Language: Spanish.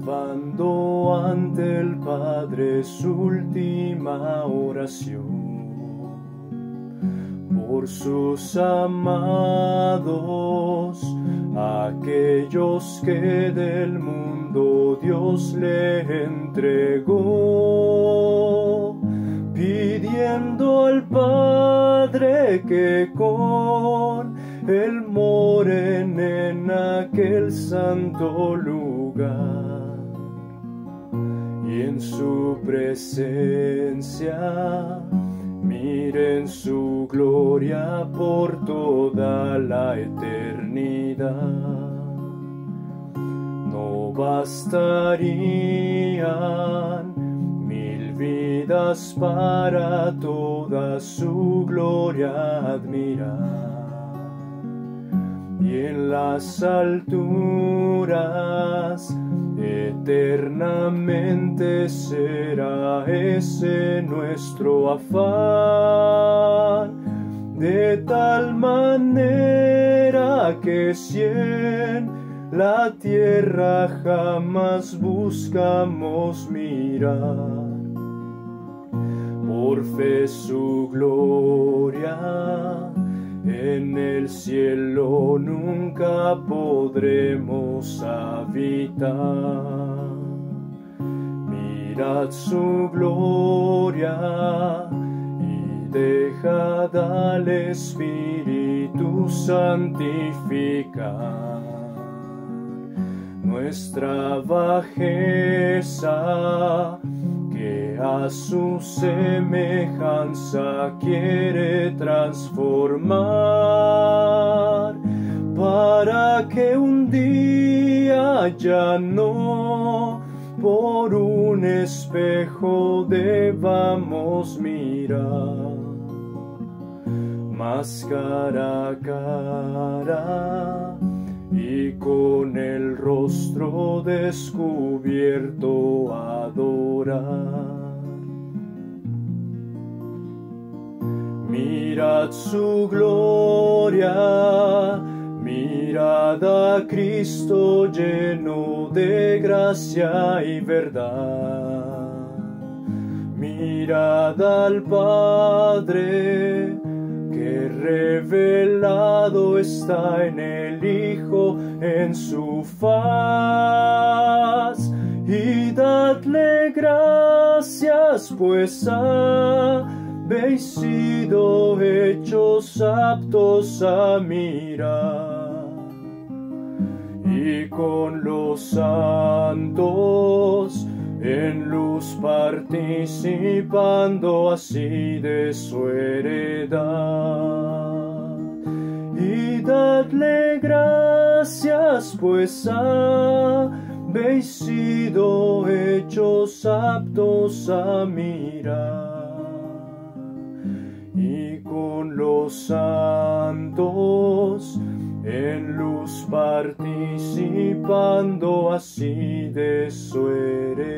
elevando ante el Padre su última oración por sus amados, aquellos que del mundo Dios le entregó, pidiendo al Padre que con Él moren en aquel santo lugar, y en su presencia miren su gloria por toda la eternidad. No bastarían 1000 vidas para toda su gloria admirar, y en las alturas eternamente será ese nuestro afán, de tal manera que si en la tierra jamás buscamos mirar, por fe su gloria en el cielo nunca podremos habitar. Mirad su gloria y dejad al Espíritu santificar nuestra bajeza, que a su semejanza quiere transformar, para que un día ya no por un espejo debamos mirar, mas cara a cara y con el rostro descubierto adorar. Mirad su gloria, mirad a Cristo lleno de gracia y verdad. Mirad al Padre, que revelado está en el Hijo, en su faz, y dadle gracias, pues habéis sido hechos aptos a mirar, y con los santos en luz participando así de su heredad. Y dadle gracias, pues habéis sido hechos aptos a mirar, y con los santos en luz participando así de su heredad.